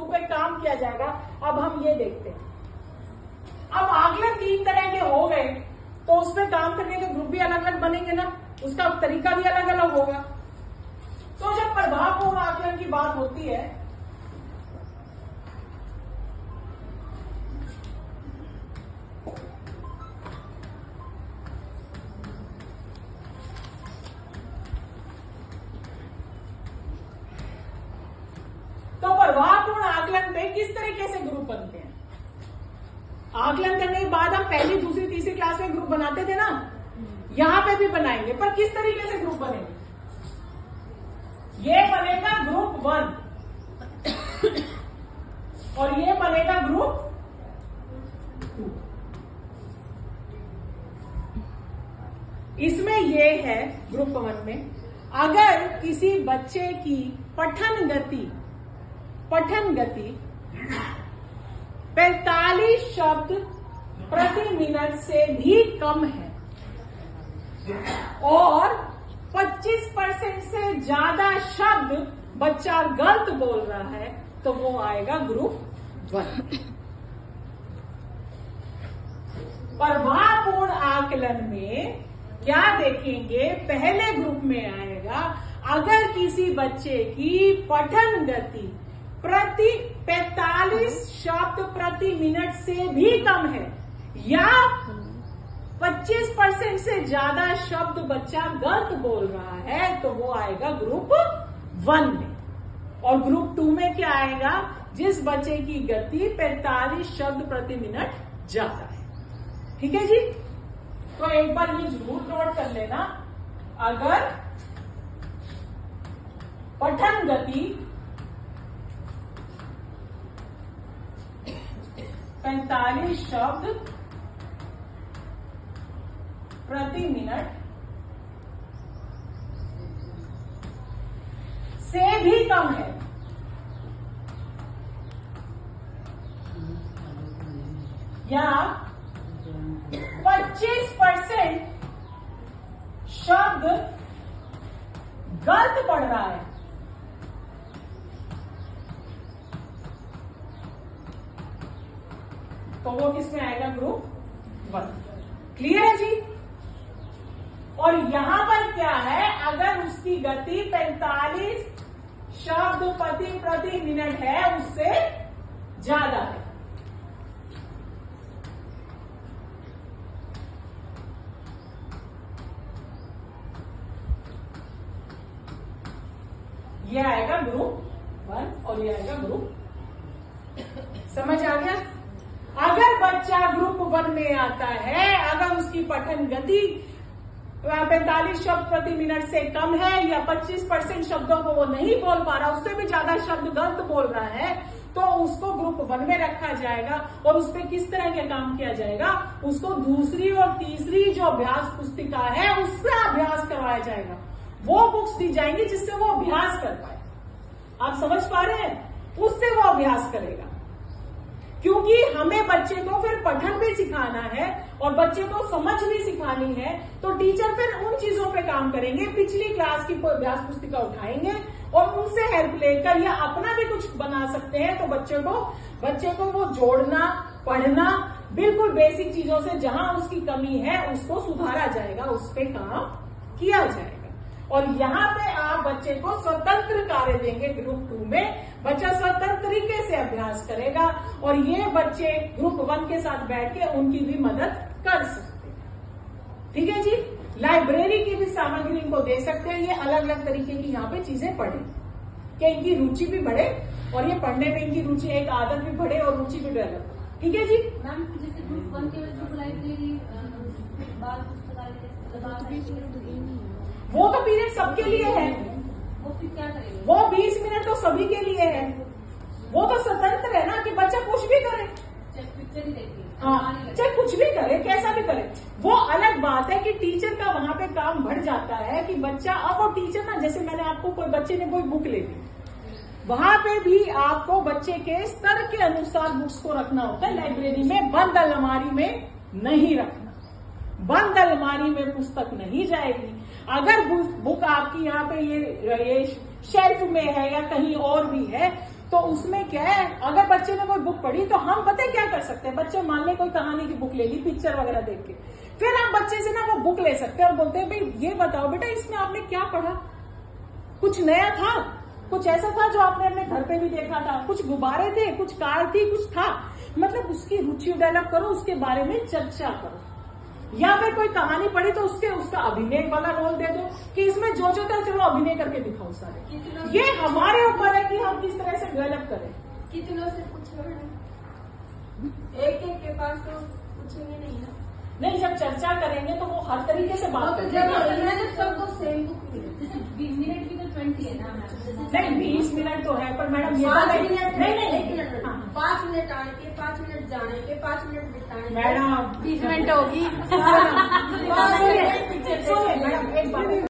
Group पे काम किया जाएगा। अब हम ये देखते हैं, अब आकलन 3 तरह के हो गए तो उसमें काम करने के ग्रुप भी अलग अलग बनेंगे ना, उसका तरीका भी अलग अलग होगा। तो जब प्रभावपूर्ण आकलन की बात होती है तो प्रभावपूर्ण आकलन पे किस तरीके से ग्रुप बनते हैं? आकलन करने के बाद हम पहली, दूसरी, तीसरी क्लास में ग्रुप बनाते थे ना, यहां पे भी बनाएंगे, पर किस तरीके से ग्रुप बनेंगे? ये बनेगा ग्रुप 1 और ये बनेगा ग्रुप 2। इसमें ये है ग्रुप 1 में, अगर किसी बच्चे की पठन गति 45 शब्द प्रति मिनट से भी कम है और 25% से ज्यादा शब्द बच्चा गलत बोल रहा है तो वो आएगा ग्रुप 1। प्रभावपूर्ण आकलन में क्या देखेंगे? पहले ग्रुप में आएगा अगर किसी बच्चे की पठन गति प्रति 45 शब्द प्रति मिनट से भी कम है या 25% से ज्यादा शब्द बच्चा गलत बोल रहा है तो वो आएगा ग्रुप 1 में। और ग्रुप 2 में क्या आएगा? जिस बच्चे की गति 45 शब्द प्रति मिनट ज्यादा है। ठीक है जी, तो एक बार ये जरूर नोट कर लेना, अगर पठन गति 45 शब्द प्रति मिनट से भी कम है या 25% शब्द गलत पढ़ रहा है तो वो किसमें आएगा? ग्रुप 1। क्लियर है जी? और यहां पर क्या है? अगर उसकी गति 45 शब्द प्रति मिनट है, उससे ज्यादा है, ये आएगा ग्रुप 1 और ये आएगा ग्रुप। समझ आ गया? अगर बच्चा ग्रुप 1 में आता है, अगर उसकी पठन गति 45 शब्द प्रति मिनट से कम है या 25% शब्दों को वो नहीं बोल पा रहा, उससे भी ज्यादा शब्द गलत बोल रहा है, तो उसको ग्रुप 1 में रखा जाएगा। और उस पर किस तरह के काम किया जाएगा? उसको दूसरी और तीसरी जो अभ्यास पुस्तिका है उससे अभ्यास करवाया जाएगा। वो बुक्स दी जाएंगी जिससे वो अभ्यास कर पाए। आप समझ पा रहे हैं? उससे वो अभ्यास करेगा, क्योंकि हमें बच्चे को फिर पठन भी सिखाना है और बच्चे को समझ भी सिखानी है। तो टीचर फिर उन चीजों पे काम करेंगे, पिछली क्लास की अभ्यास पुस्तिका उठाएंगे और उनसे हेल्प लेकर या अपना भी कुछ बना सकते हैं। तो बच्चे को वो जोड़ना, पढ़ना, बिल्कुल बेसिक चीजों से जहां उसकी कमी है उसको सुधारा जाएगा, उस पे काम किया जाएगा। और यहाँ पे आप बच्चे को स्वतंत्र कार्य देंगे। ग्रुप 2 में बच्चा स्वतंत्र तरीके से अभ्यास करेगा और ये बच्चे ग्रुप 1 के साथ बैठ के उनकी भी मदद कर सकते हैं। ठीक है जी? लाइब्रेरी की भी सामग्री इनको दे सकते हैं। ये अलग अलग तरीके की यहाँ पे चीजें पढ़े कि इनकी रुचि भी बढ़े और ये पढ़ने में इनकी रुचि, एक आदत भी बढ़े और रुचि भी डेवलप। ठीक है जी? मैम, जैसे ग्रुप 1 के बच्चों को लाइब्रेरी वो तो पीरियड सबके लिए है। वो फिर क्या करेंगे? वो 20 मिनट तो सभी के लिए है। वो तो स्वतंत्र है ना कि बच्चा कुछ भी करे, पिक्चर ही देखिए, हाँ, चाहे कुछ भी करे, कैसा भी करे। वो अलग बात है कि टीचर का वहां पे काम बढ़ जाता है कि बच्चा, अब वो टीचर ना, जैसे मैंने आपको कोई बच्चे ने कोई बुक ले ली, वहां पे भी आपको बच्चे के स्तर के अनुसार बुक्स को रखना होता है। लाइब्रेरी में बंद अलमारी में नहीं रखना, बंद अलमारी में पुस्तक नहीं जाएगी। अगर बुक आपकी यहाँ पे ये शेल्फ में है या कहीं और भी है तो उसमें क्या है, अगर बच्चे ने कोई बुक पढ़ी तो हम पता है क्या कर सकते हैं, बच्चे मान ले कोई कहानी की बुक ले ली पिक्चर वगैरह देख के, फिर हम बच्चे से ना वो बुक ले सकते हैं और बोलते हैं भाई ये बताओ बेटा इसमें आपने क्या पढ़ा, कुछ नया था, कुछ ऐसा था जो आपने अपने घर पे भी देखा था, कुछ गुब्बारे थे, कुछ कार थी, कुछ था, मतलब उसकी रुचि डेवलप करो, उसके बारे में चर्चा करो। या फिर कोई कहानी पढ़ी तो उसका अभिनय वाला रोल दे दो कि इसमें जो था चलो अभिनय करके दिखाओ सारे। ये हमारे ऊपर है कि हम किस तरह से डेवलप करें। कितनों से पूछो, एक एक के पास तो पूछेंगे नहीं ना। नहीं, जब चर्चा करेंगे तो वो हर तरीके से बात करेंगे। जब सबको सेम बुक जैसे 20 मिनट की तो 20 है ना। नहीं 20 मिनट तो है, पर मैडम ये 5 मिनट नहीं 5 मिनट आने के, 5 मिनट जाने के, 5 मिनट बिताने मैडम 20 मिनट होगी। मैडम एक बात